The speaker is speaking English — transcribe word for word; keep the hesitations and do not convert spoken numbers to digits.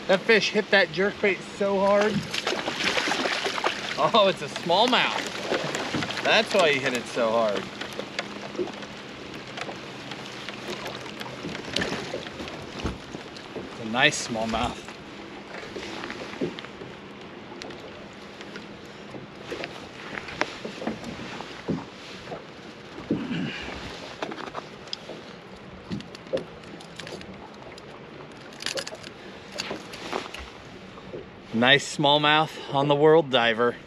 That fish hit that jerkbait so hard. Oh, it's a smallmouth. That's why he hit it so hard. It's a nice smallmouth. Nice smallmouth on the World Diver.